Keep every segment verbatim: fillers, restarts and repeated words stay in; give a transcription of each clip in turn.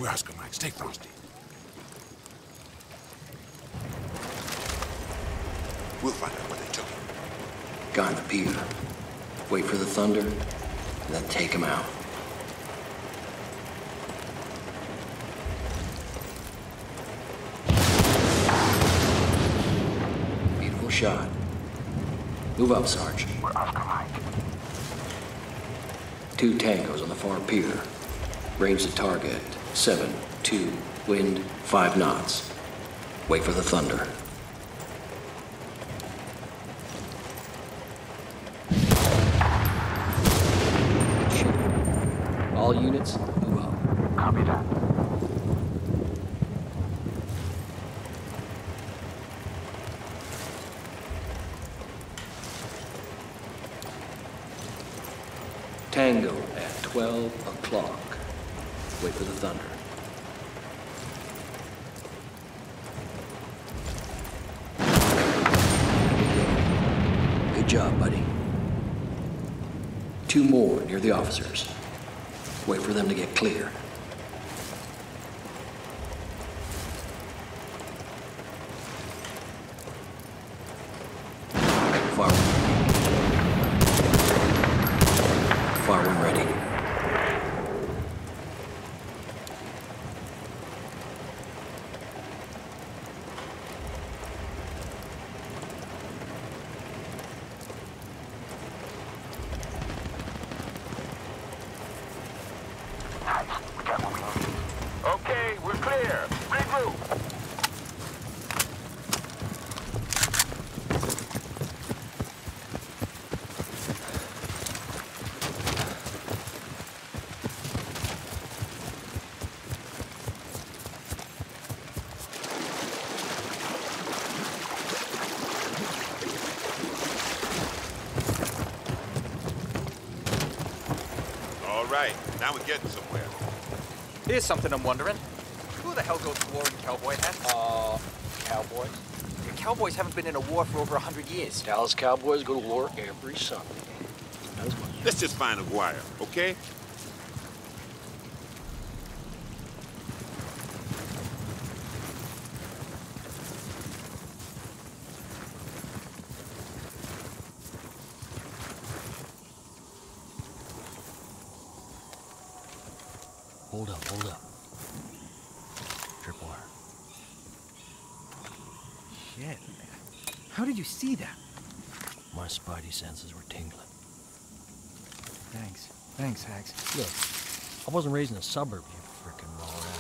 We're Oscar Mike. Stay frosty. We'll find out where they took him. Guy on the pier. Wait for the thunder, and then take him out. Beautiful shot. Move up, Sarge. We're Oscar Mike. Two tangos on the far pier. Range the target. Seven, two, wind, five knots. Wait for the thunder. Shoot. All units, move up. Copy that. Tango at twelve o'clock. Wait for the thunder. Good job, buddy. Two more near the officers. Wait for them to get clear. Far one. Far one ready. Now we're getting somewhere. Here's something I'm wondering. Who the hell goes to war in cowboy hats? Uh, cowboys? The cowboys haven't been in a war for over a hundred years. Dallas Cowboys go to war every Sunday. Let's just find Aguire, okay? Hold up, hold up. Tripwire. Shit, man. How did you see that? My spidey senses were tingling. Thanks. Thanks, Hags. Look, I wasn't raised in a suburb, you frickin' raw rat.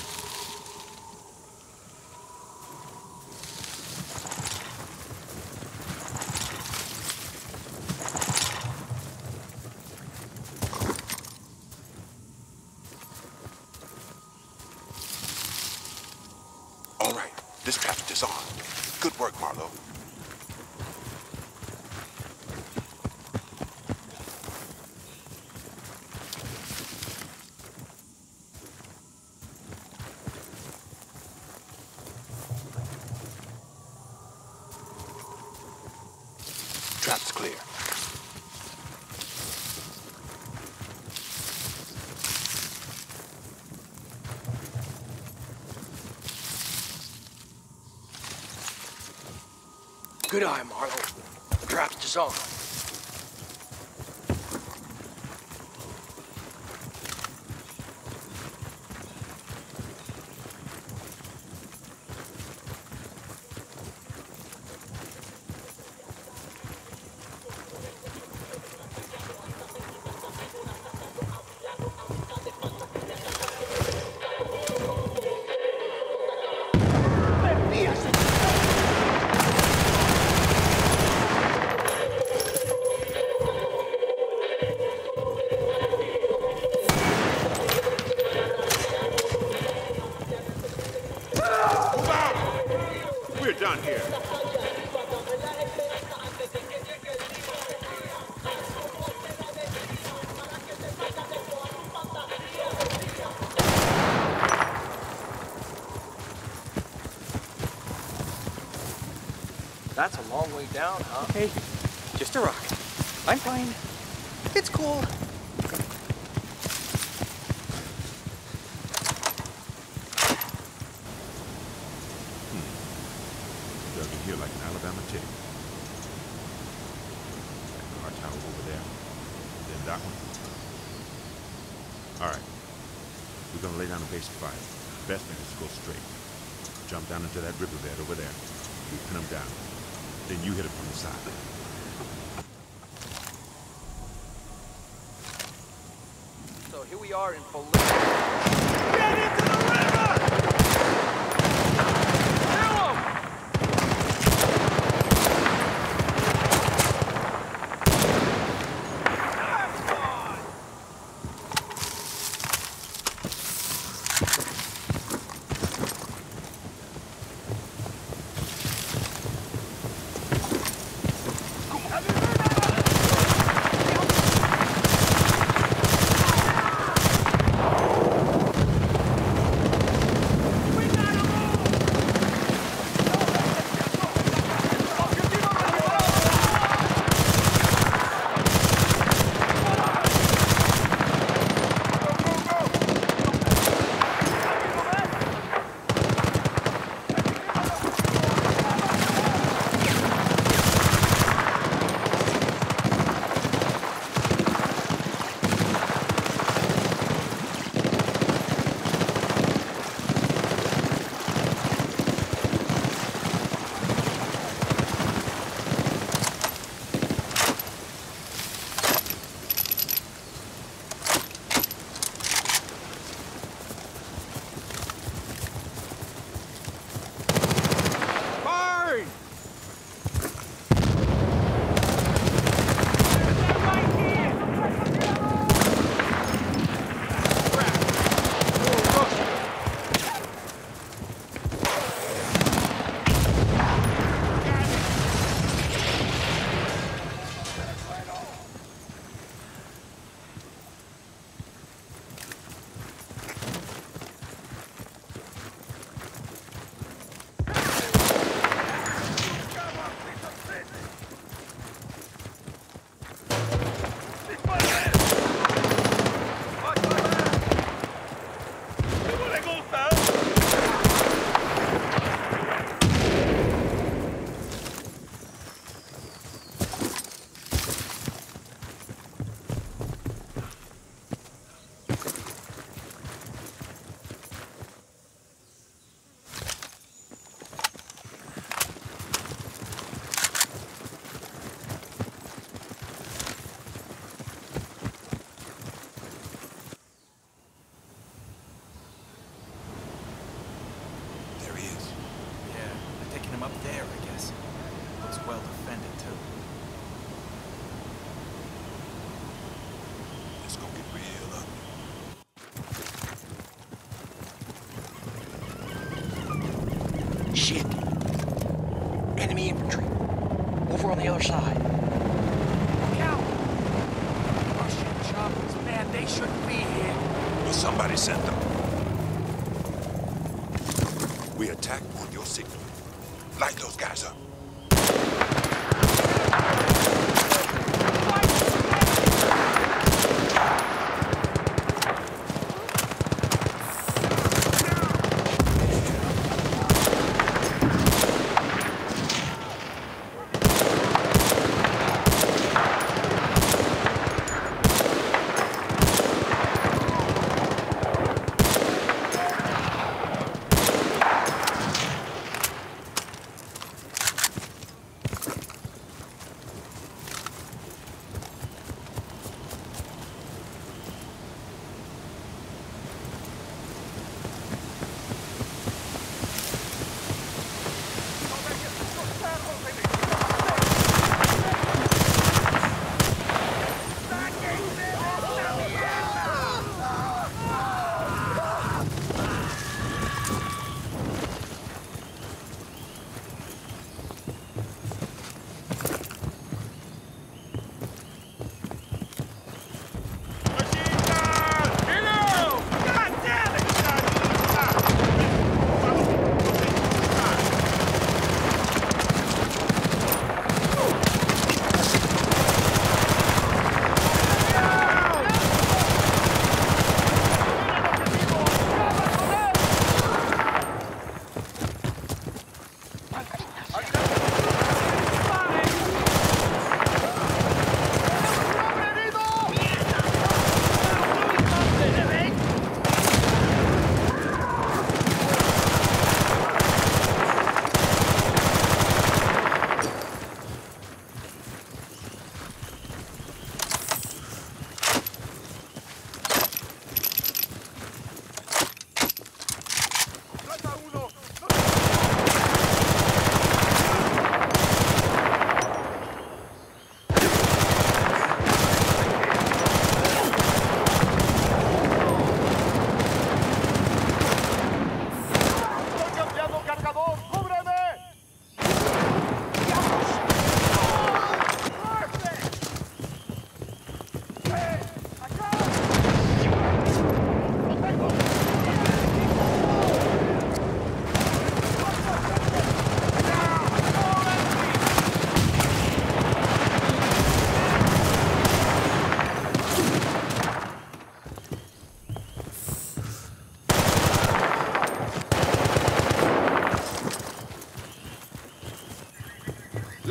All right, this traffic is on. Good work, Marlowe. Trap's clear. Good eye, Marlowe. The draft is on. Done here. That's a long way down, huh? Hey, just a rock. I'm fine. It's cool. dug in here like an Alabama tick. That car tower over there. Then that one. All right. We're gonna lay down a base of fire. Best thing is to go straight. Jump down into that riverbed over there. We pin them down. Then you hit it from the side. So here we are in Bolivia. Get into the river! Kill him! Shit. Enemy infantry. Over on the other side. Look out! Russian choppers, man, they shouldn't be here. Well, somebody sent them. We attack on your signal. Light those guys up.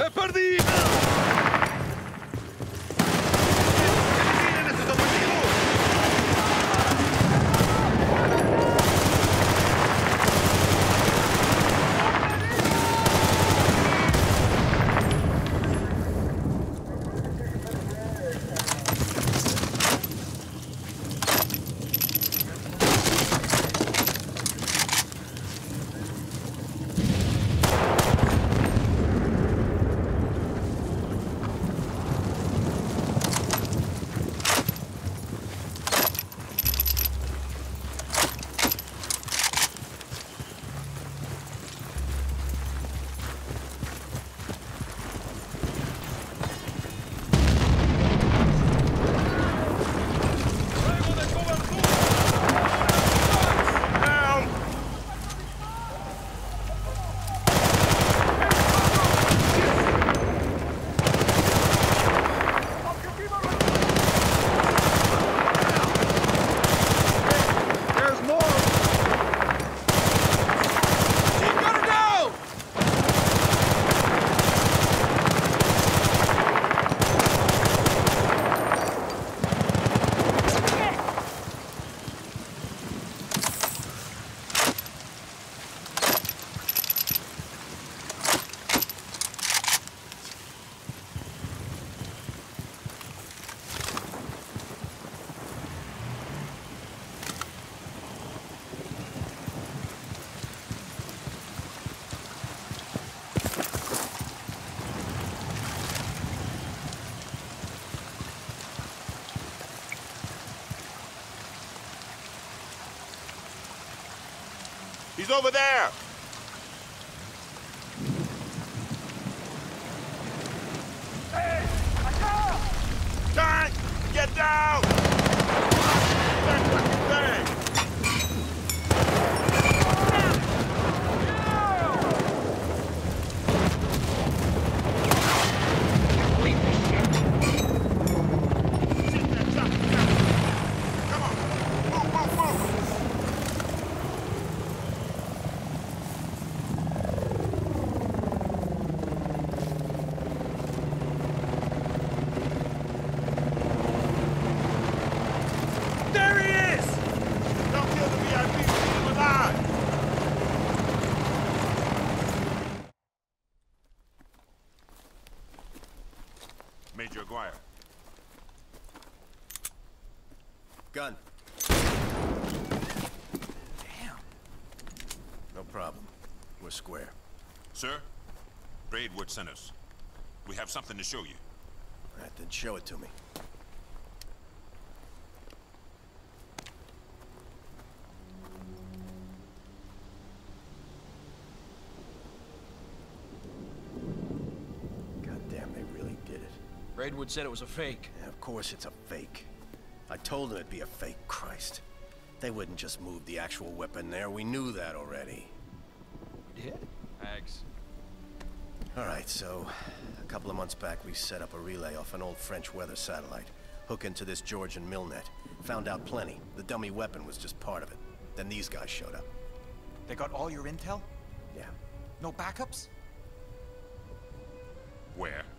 ¡Te perdí! He's over there! Hey! Tank! Get down! That fucking thing! Sit that chopper down! Come on! Move, move, move! Major Aguire. Gun. Damn. No problem. We're square. Sir, Braidwood sent us. We have something to show you. All right, then show it to me. Goddamn, they really did it. Braidwood said it was a fake. Yeah, of course it's a fake. I told them it'd be a fake, Christ. They wouldn't just move the actual weapon there. We knew that already. We did? Hags. All right, so a couple of months back, we set up a relay off an old French weather satellite. Hook into this Georgian milnet. Found out plenty. The dummy weapon was just part of it. Then these guys showed up. They got all your intel? Yeah. No backups? Where?